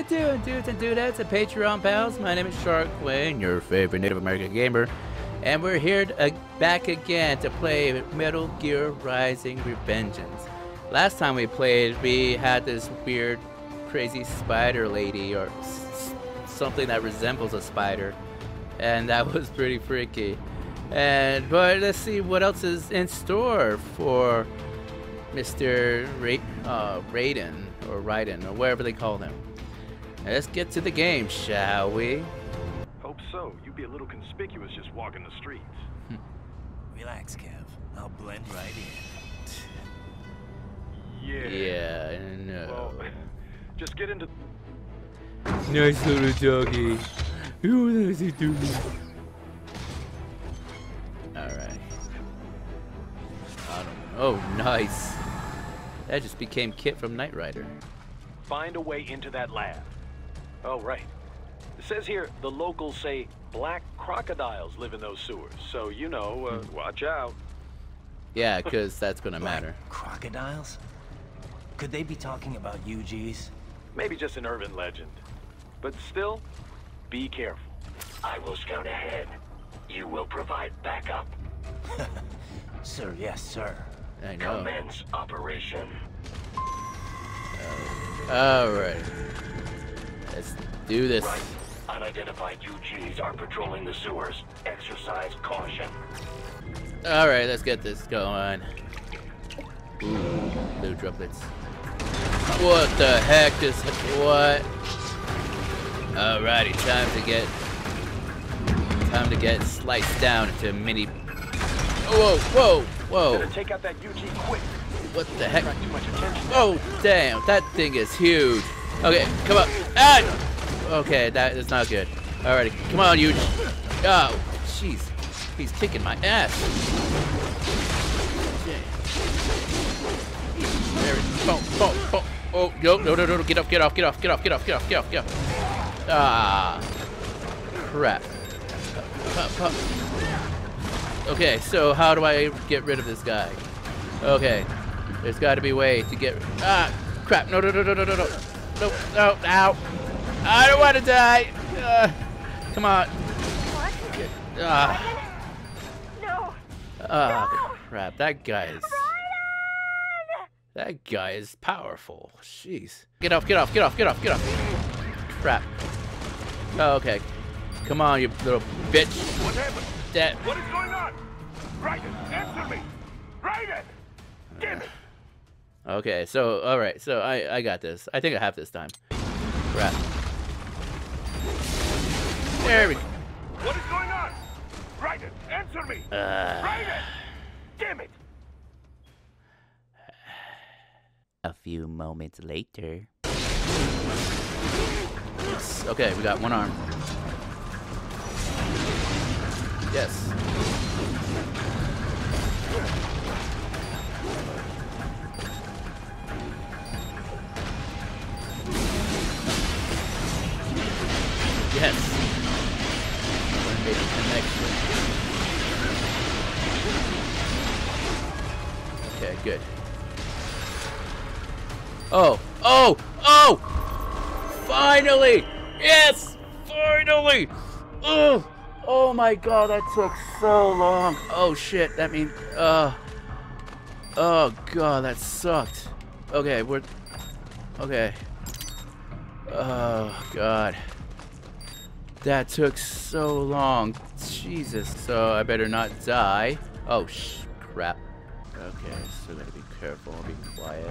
doing, dudes and dudettes and Patreon pals? My name is Shark Wayne, your favorite Native American gamer, and we're here back again to play Metal Gear Rising: Revengeance. Last time we played, we had this weird, crazy spider lady, or something that resembles a spider, and that was pretty freaky. But let's see what else is in store for Mr. Raiden, or wherever they call him. Let's get to the game, shall we? Hope so. You'd be a little conspicuous just walking the streets. Relax, Kev. I'll blend right in. Yeah. Yeah, no. Well, just get into... Nice little doggy. Ooh, nice little doggy. Alright. Oh, nice. That just became Kit from Knight Rider. Find a way into that lab. Oh, right. It says here the locals say black crocodiles live in those sewers. So, you know, watch out. Yeah, because that's going to matter. Crocodiles? Could they be talking about UGs? Maybe just an urban legend. But still, be careful. I will scout ahead. You will provide backup. Sir, yes, sir. I know. Commence operation. Alright. Let's do this. Right. Unidentified UGs are patrolling the sewers. Exercise caution. Alright, let's get this going. Ooh, blue droplets. What the heck is... What? Alrighty, time to get sliced down into mini... Whoa, whoa, whoa. Better take out that UG quick. What the heck? Attract too much attention. Oh, damn, that thing is huge. Okay, come on. Ah! Okay, that is not good. Alrighty, come on, huge. Oh, jeez. He's kicking my ass. There we go. Oh, oh, no, get off. Ah, crap. Okay, so how do I get rid of this guy? Okay, there's got to be a way to get... Ah, crap, no, ow. I don't want to die. Come on. What? No. Ah, crap, that guy is powerful. Jeez. Get off. Crap. Oh, okay. Come on, you little bitch. What happened? That. What is going on? Raiden, answer me! Raiden! Damn it! Okay, so, alright, so I got this. I think I have this time. Crap. There we go. What is going on? Raiden, answer me! Raiden! Damn it! A few moments later. Yes. Okay, we got one arm. Yes. Yes. Made a connection. Okay, good. Oh! Finally! Yes! Finally! Oh my god, that took so long. Oh shit, that means... oh god, that sucked. Okay, okay. Oh god. That took so long. Jesus. So I better not die. Oh crap. Okay, so gotta be careful, be quiet.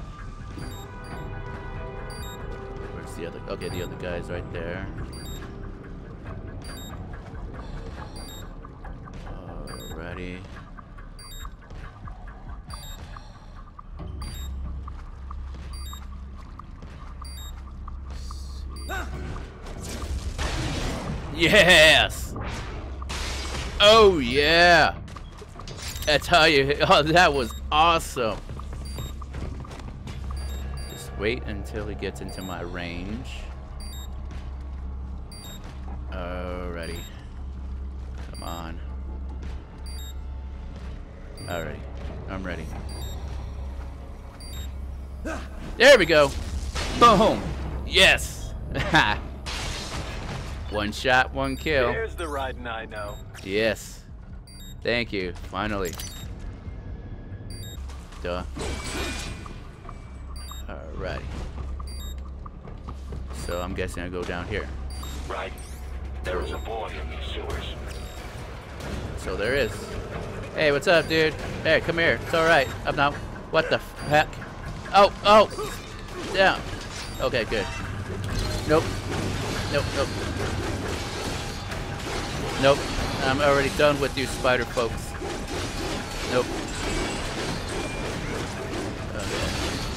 Where's the other... Okay, the other guy's right there. Alrighty. Yes! Oh yeah! That's how you... Oh, that was awesome! Just wait until he gets into my range. Alrighty. Come on. Alrighty. I'm ready. There we go! Boom! Yes! Ha! One shot, one kill. There's the riding I know. Yes. Thank you. Finally. Duh. Alrighty. So I'm guessing I go down here. Right. There is a boy in these sewers. So there is. Hey, what's up, dude? Hey, come here. It's alright. I'm not. What the heck? Oh, oh! Down. Okay, good. Nope. Nope, nope. Nope. I'm already done with you spider folks. Nope. Okay.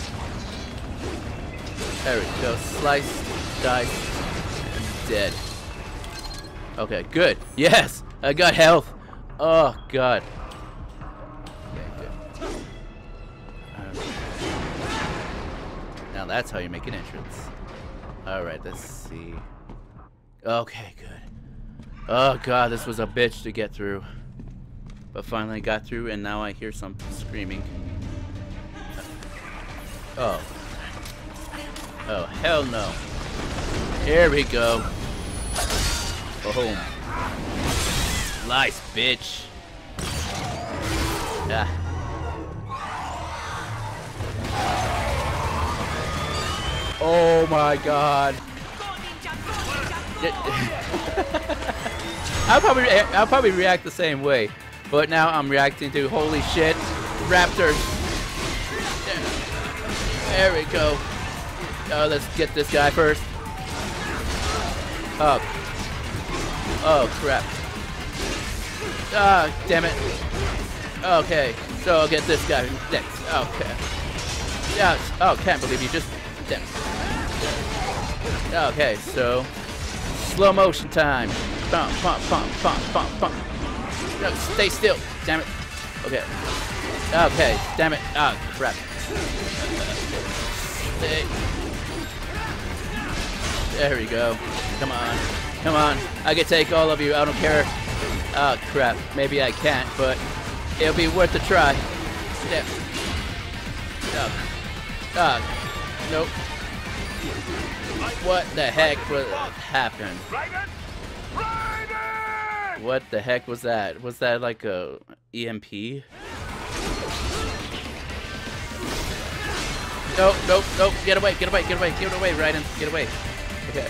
There we go. Slice, dice, and dead. Okay, good. Yes! I got health. Oh, God. Okay, good. Now that's how you make an entrance. Alright, let's see. Okay, good. Oh god, this was a bitch to get through. But finally got through, and now I hear some screaming. Oh. Oh, hell no. Here we go. Boom. Nice, bitch. Yeah. Oh my god. I'll probably react the same way, but now I'm reacting to holy shit, raptors. There we go. Oh, let's get this guy first. Oh. Oh crap. Ah, damn it. Okay, so I'll get this guy next. Okay. Yeah. Oh, can't believe you just. Damn. Okay, so slow motion time. Pump, pump, pump, pump, pump, pump. No, stay still. Damn it. Okay. Okay. Damn it. Ah, crap. Stay. There we go. Come on. Come on. I can take all of you. I don't care. Oh, crap. Maybe I can't, but it'll be worth a try. Yeah. Oh. Ah. Nope. What the heck happened? What the heck was that? Was that like a EMP? Nope, nope, nope. Get away, get away, get away, get away, Raiden. Get away. Okay.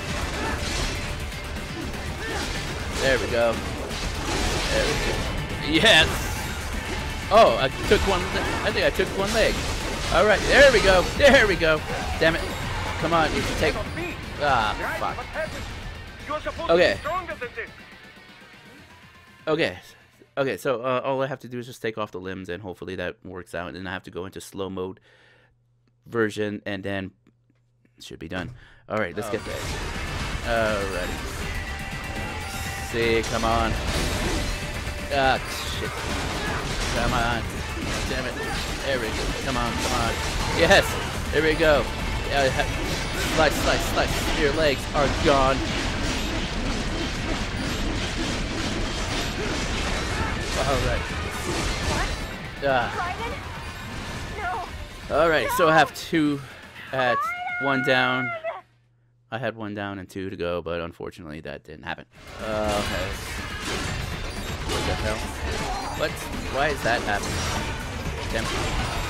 There we go. There we go. Yes! Oh, I took one. I think I took one leg. Alright, there we go. There we go. Damn it. Come on, you can take. Ah, fuck. Okay. Okay. Okay, so all I have to do is just take off the limbs, and hopefully that works out. And then I have to go into slow mode version, and then it should be done. Alright, let's get that. Alright. See, come on. Ah, shit. Come on. Damn it. There we go. Come on, come on. Yes! There we go. Slice, slice, slice. Your legs are gone. Alright. Alright, so I have two at one down. I had one down and two to go, but unfortunately that didn't happen. Okay. What the hell? What? Why is that happening? Damn it.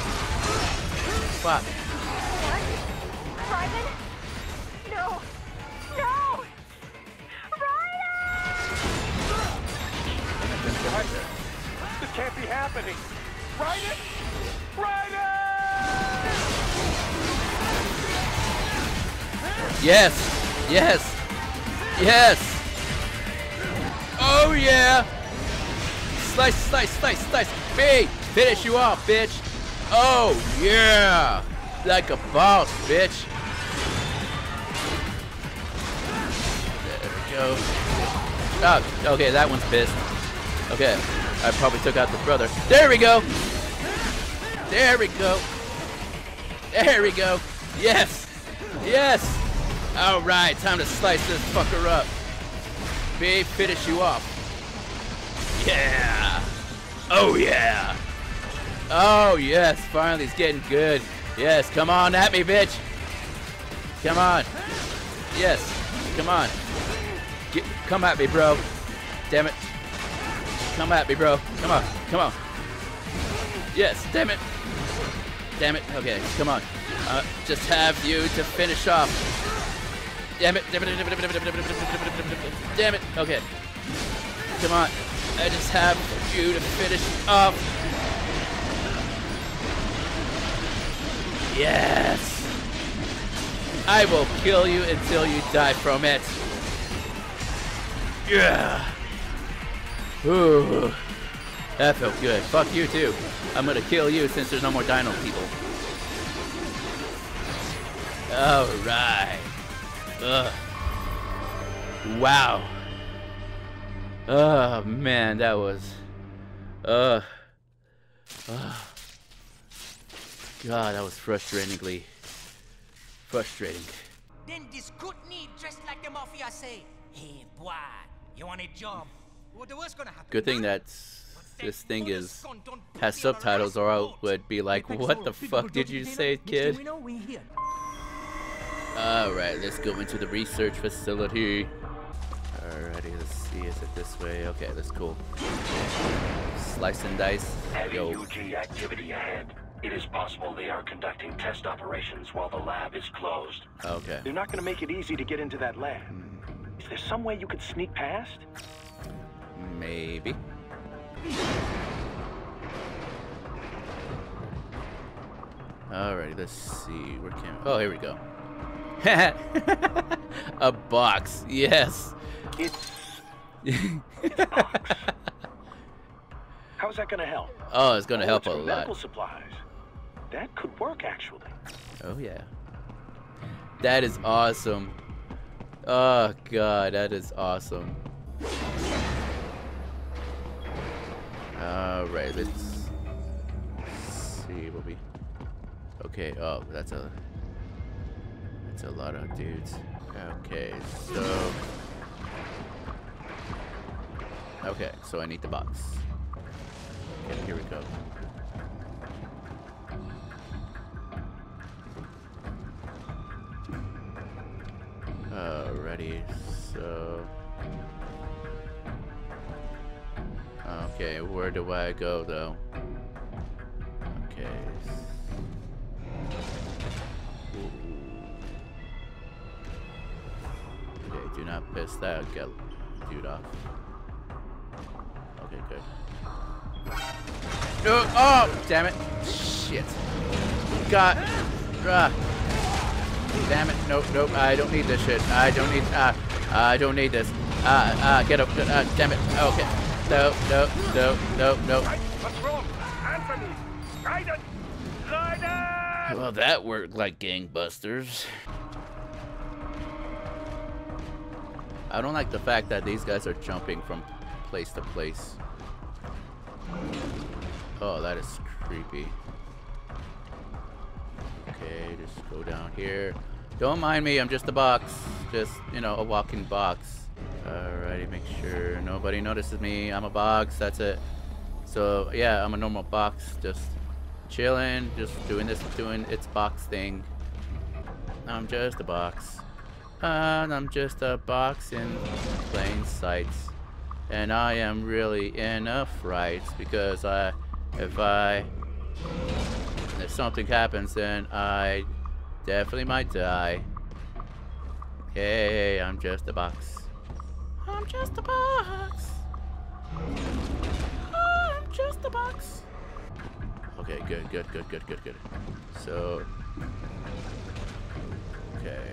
Fuck. Raiden? No! No! Raiden! This can't be happening! Raiden! Raiden! Yes! Yes! Yes! Oh yeah! Slice, slice, slice, slice! B! Finish you off, bitch! Oh yeah! Like a boss, bitch! There we go. Oh, okay, that one's pissed. Okay, I probably took out the brother. There we go! There we go! There we go! Yes! Yes! Alright, time to slice this fucker up. B, finish you off. Yeah! Oh yeah! Oh yes, finally it's getting good. Yes, come on at me, bitch! Come on! Yes. Come on. Come at me, bro. Damn it. Come at me, bro. Come on. Come on. Yes. Damn it. Damn it. Okay. Come on. Just have you to finish off. Damn it. Damn it. Damn it. Okay. Come on. I just have you to finish off. Yes. I will kill you until you die from it. Yeah. Ooh. That felt good. Fuck you too. I'm gonna kill you since there's no more dino people. Alright. Wow. Oh man, that was God, that was frustrating. Then this good need dressed like the mafia say, hey boy, you want a job? What the worst gonna happen? Good thing that this thing has subtitles, or I would be like, what the fuck did you say, kid? Alright, let's go into the research facility. Alrighty, let's see, is it this way? Okay, that's cool. Slice and dice. Heavy UG activity ahead. It is possible they are conducting test operations while the lab is closed. Okay. They're not going to make it easy to get into that lab. Is there some way you could sneak past? Maybe. Alright, let's see. Where can... Oh, here we go. A box. Yes. It's a box. How's that going to help? Oh, it's going to help it's a for lot. medical supplies. That could work, actually. Oh, yeah. That is awesome. Oh, God, that is awesome. Alright, let's see what we... Okay, oh, that's a lot of dudes. Okay, so... Okay, so I need the box. Okay, here we go. Alrighty, so... Okay, where do I go though? Okay. Okay, do not piss that dude off. Okay, good. No, oh, damn it. Shit. God. Damn it. Nope, nope. I don't need this shit. I don't need, I don't need this. Get up. Damn it. Okay. No, no, no, no, no. What's wrong? Answer me. Guidance. Guidance. Well, that worked like gangbusters. I don't like the fact that these guys are jumping from place to place. Oh, that is creepy. Okay, just go down here. Don't mind me, I'm just a box. Just, you know, a walking box. Alrighty, make sure nobody notices me. I'm a box, that's it. So, yeah, I'm a normal box. Just chilling, just doing its box thing. I'm just a box. And I'm just a box in plain sight. And I am really in a fright because if something happens, then I definitely might die. Hey, I'm just a box. I'm just a box. I'm just a box. Okay, good. So, okay.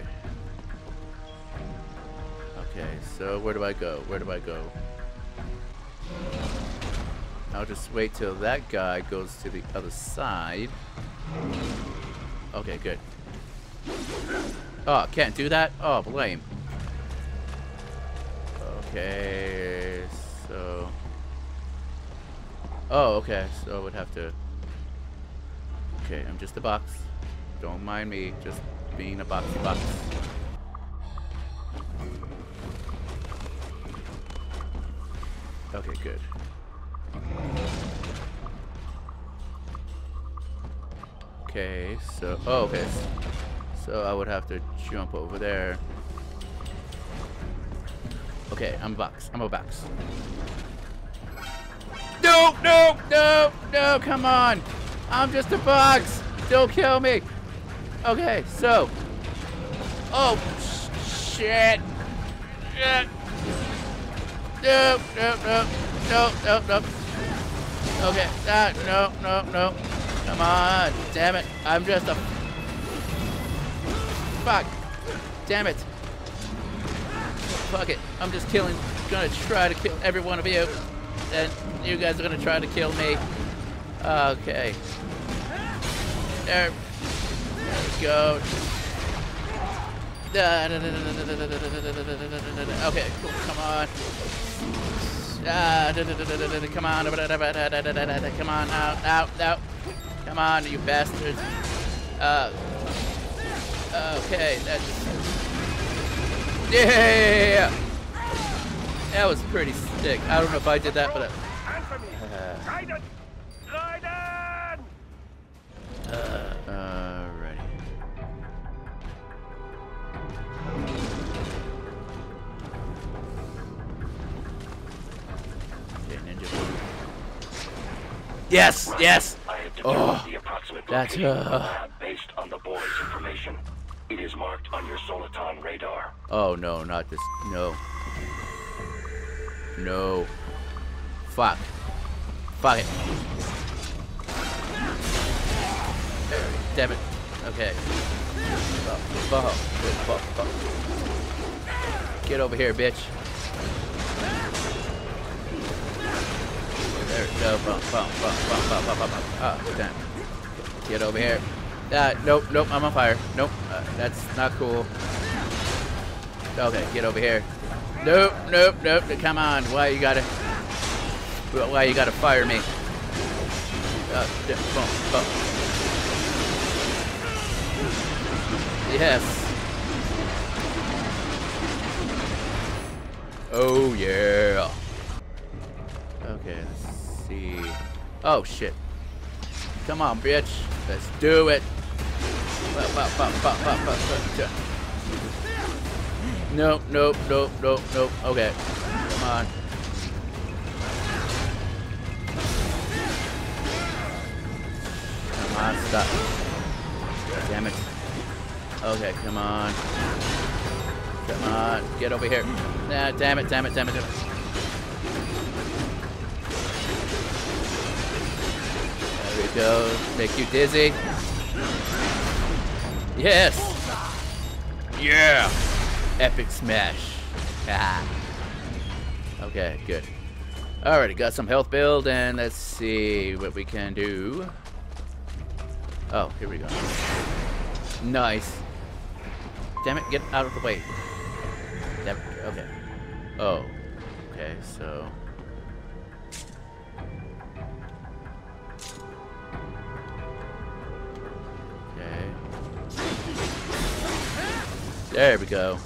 Okay, so where do I go? I'll just wait till that guy goes to the other side. Okay, good. Oh, can't do that? Oh, lame. Okay, so... Oh, okay, so I would have to... Okay, I'm just a box. Don't mind me, just being a boxy box. Okay, good. Okay, so... Oh, okay. So I would have to jump over there. Okay, I'm a box. I'm a box. No, no, no, no, come on. I'm just a box. Don't kill me. Okay, so. Oh, shit. Shit. No, no, no, no, no, no. Okay, no, no, no. Come on. Damn it. I'm just a. Fuck. Damn it. Fuck it. I'm just gonna try to kill every one of you. And you guys are gonna try to kill me. Okay. There we go. Okay, cool. Come on. Come on. Come on. Out. Come on, you bastards. Okay, that's... Yeah! That was pretty sick. I don't know if I did that, but... Alrighty. Okay, ninja. Yes! Yes! I have determined the approximate That's location of the lab based on the boy's information. It is marked on your Soliton radar. Oh no, not this. No. No. Fuck. Fuck it. Damn it. Okay. Get over here, bitch. There we go. Oh, damn. Get over here. Nope, I'm on fire. Nope, that's not cool. Okay, get over here. Nope. Come on, why you gotta fire me? Yes. Oh yeah. Okay, let's see. Oh shit. Come on, bitch. Let's do it. Nope. Okay. Come on. Come on, stop. Damn it. Okay, come on. Come on. Get over here. Nah, damn it. There we go. Make you dizzy. Yes! Yeah! Epic smash. Ah. Okay, good. Alrighty, got some health build, and let's see what we can do. Oh, here we go. Nice. Damn it, get out of the way. Damn it, okay. Oh. Okay, so... There we go.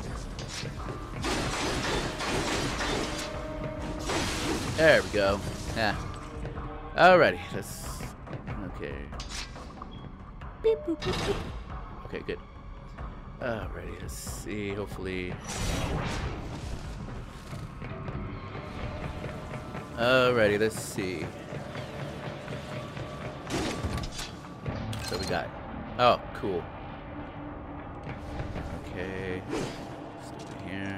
There we go. Yeah. Alrighty. Let's. Okay. Beep, boop, boop, boop. Okay, good. Alrighty. Let's see. Hopefully. Alrighty. Let's see. So we got. Oh, cool. Okay, just over here.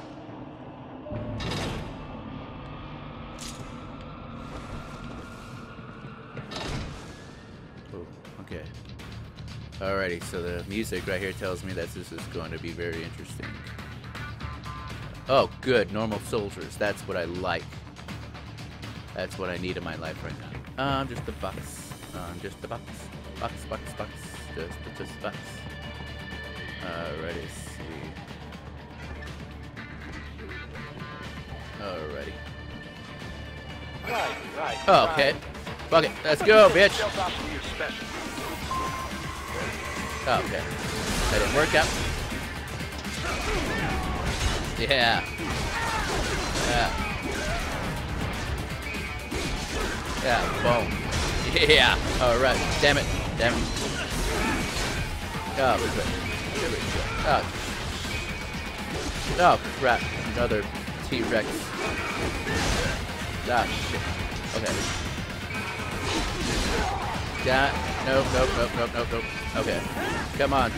Oh, okay. Alrighty, so the music right here tells me that this is going to be very interesting. Oh, good, normal soldiers. That's what I like. That's what I need in my life right now. I'm just a box. I'm just a box. Box. Just a box. Alrighty, let's see. Alrighty. Right. Oh, okay. Fuck it. Let's go, bitch. Oh, okay. That didn't work out. Yeah. Boom. Yeah. Alright. Damn it. Oh, good. Oh crap, another T-Rex. Ah, shit. Okay. Nope. Okay. Come on.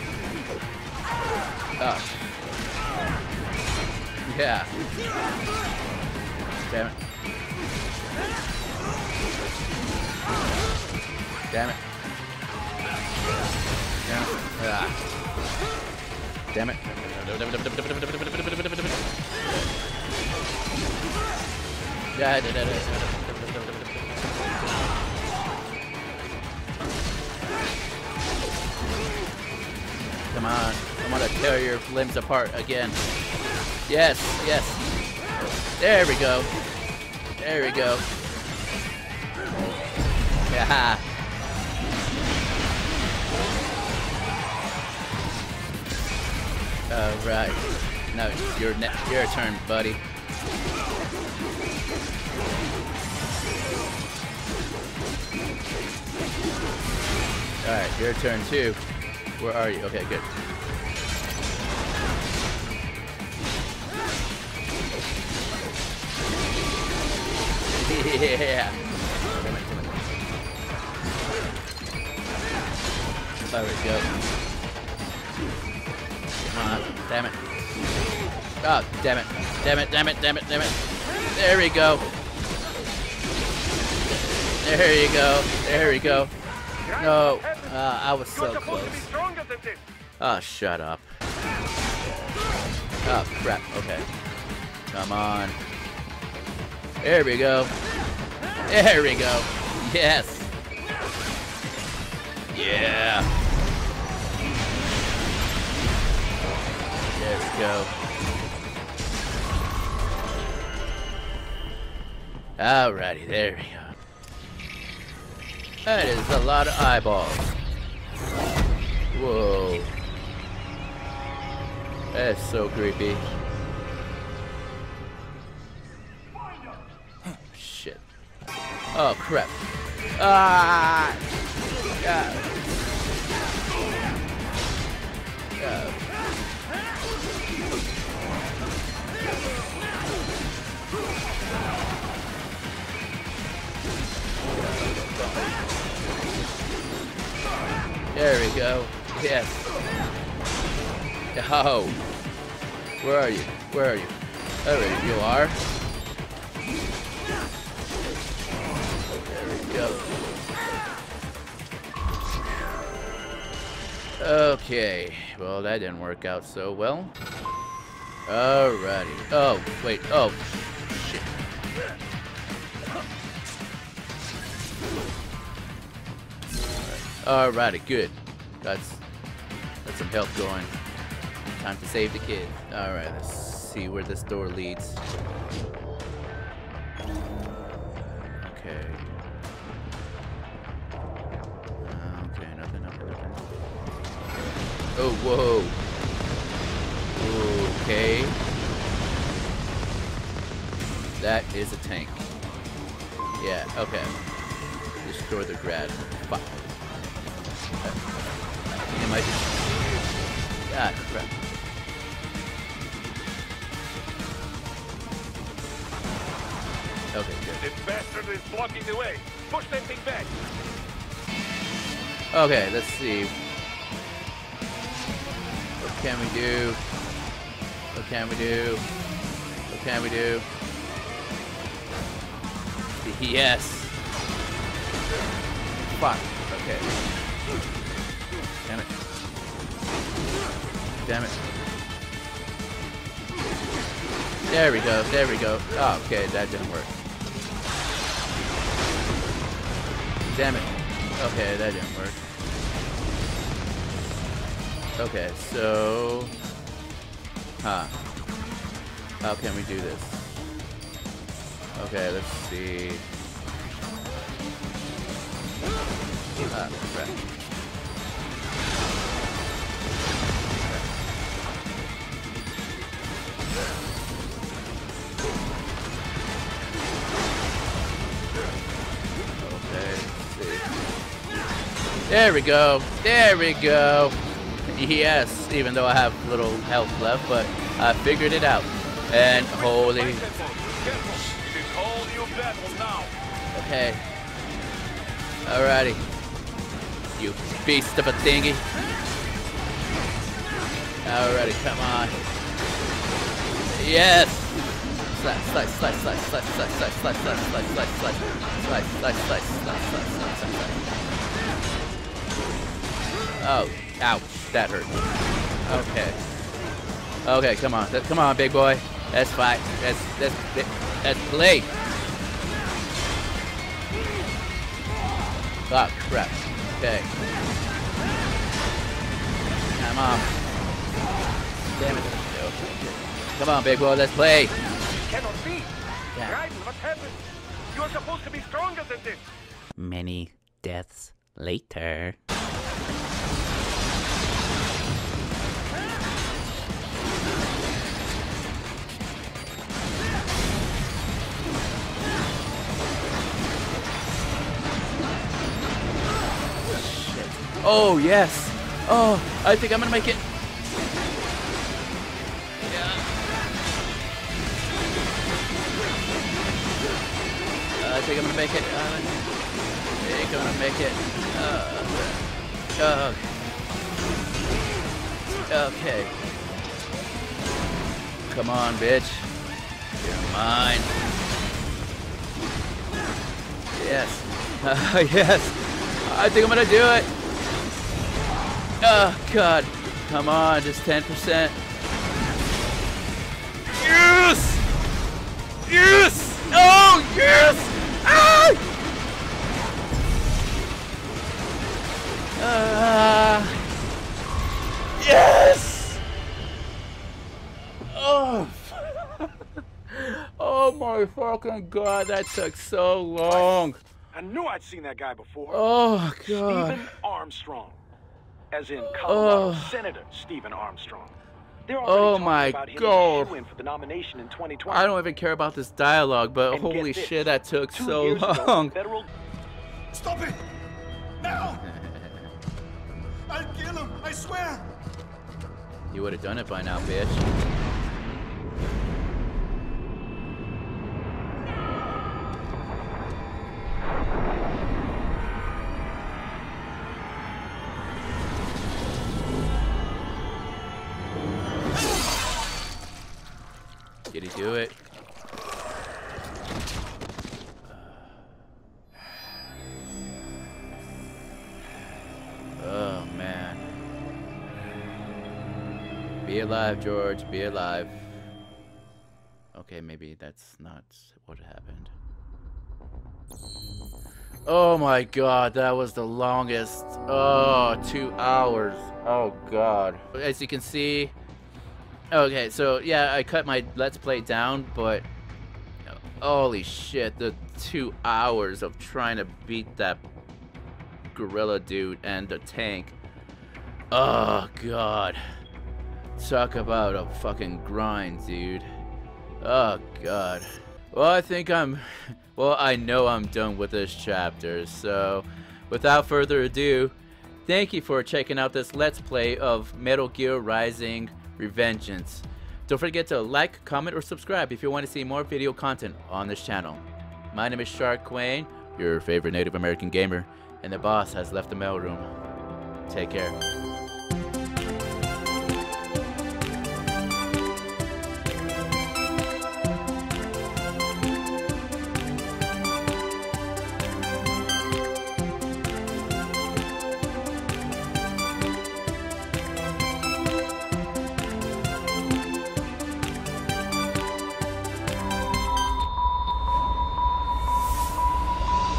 Oh. Yeah. Damn it. Damn it. Ah. Damn it. Come on. I want to tear your limbs apart again. Yes. There we go. Yeah. Alright. Now it's your turn, buddy. Alright, your turn too. Where are you? Okay, good. Yeah. There we go. Come on. Damn it. Oh, damn it. There we go. There we go. No. I was so close. Oh, shut up. Oh, crap. Okay. Come on. There we go. Yes. Yeah. There we go. Alrighty, there we go. That is a lot of eyeballs. Whoa. That's so creepy. Shit. Oh, crap. Ah! God. God. There we go. Yes. Oh. Where are you? There you are. There we go. Okay. Well, that didn't work out so well. Alrighty. Oh, wait. Oh, shit. Alrighty, good. Got some help going. Time to save the kid. Alright, let's see where this door leads. Okay. Okay, nothing. Oh, whoa. Okay. That is a tank. Yeah, okay. Destroy the grad. Fuck. It might be. Ah, crap. Okay, good. This bastard is blocking the way. Push that thing back. Okay, let's see. What can we do? Yes. Fuck. Okay. Damn it. There we go. Oh, okay, that didn't work. Damn it. Okay, that didn't work. Okay, so... How can we do this? Okay, let's see. Ah, crap. There we go. Yes, even though I have little health left, but I figured it out. And holy. Careful. It is all new battle now. Okay. Alrighty. You beast of a thingy. Alrighty, come on. Yes! Slice, slice, slice, slice, slice, slice, slice, slice, slice, slice, slice, slice, slice, slice, slice, slice, slice. Oh, ouch, that hurt. Okay. Okay, come on. Come on, big boy. Let's fight. Let's play. Oh, crap. Okay. Come on. Damn it. Come on, big boy, let's play. It cannot be. Yeah. Raiden, what happened? You are supposed to be stronger than this. Many deaths later. Oh, yes. Oh, I think I'm gonna make it. Yeah. I think I'm gonna make it. I think I'm gonna make it. Okay. Come on, bitch. You're mine. Yes. Yes. I think I'm gonna do it. Oh, God. Come on, just 10%. Yes! Yes! Oh, yes! Ah! Yes! Oh. Oh, my fucking God. That took so long. I knew I'd seen that guy before. Oh, God. Stephen Armstrong. As in Colorado Senator Stephen Armstrong. They're already talking about him as a shoo-in for the nomination in 2020. I don't even care about this dialogue, but And holy get this, shit, that took 2 so years ago, long. federal... Stop it! Now! I'll kill him, I swear! You would have done it by now, bitch. Did he do it? Oh, man. Be alive, George. Be alive. Okay, maybe that's not what happened. Oh my God, that was the longest. Oh, 2 hours. Oh God. As you can see, okay, so yeah, I cut my Let's Play down, but holy shit, the 2 hours of trying to beat that gorilla dude and the tank. Oh God. Talk about a fucking grind, dude. Oh God. Well, I know I'm done with this chapter, so without further ado, thank you for checking out this Let's Play of Metal Gear Rising Revengeance. Don't forget to like, comment, or subscribe if you want to see more video content on this channel. My name is Shark Quain, your favorite Native American gamer, and the boss has left the mailroom. Take care.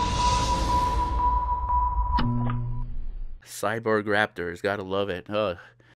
Cyborg Raptors, gotta love it. Ugh.